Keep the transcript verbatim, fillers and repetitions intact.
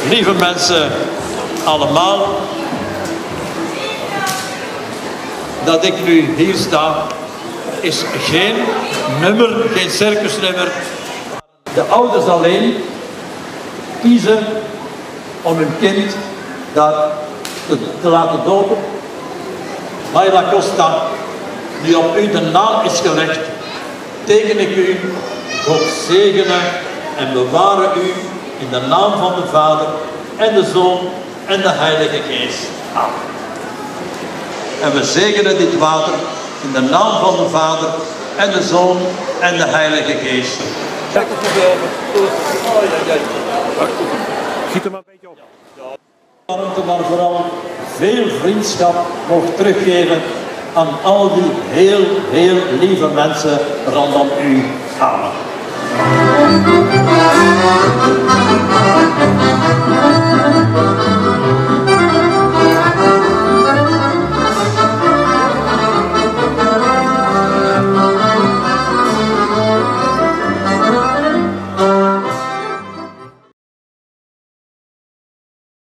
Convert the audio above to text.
Lieve mensen allemaal, dat ik nu hier sta, is geen nummer, geen circusnummer. De ouders alleen kiezen om hun kind daar te, te laten dopen. Mayra Costa, nu op u de naam is gelegd, teken ik u, God zegene en beware u in de naam van de Vader en de Zoon en de Heilige Geest. Amen. En we zegenen dit water in de naam van de Vader en de Zoon en de Heilige Geest. Giet hem een beetje op. Warmte, maar vooral veel vriendschap mocht teruggeven aan al die heel, heel lieve mensen rondom u. Amen.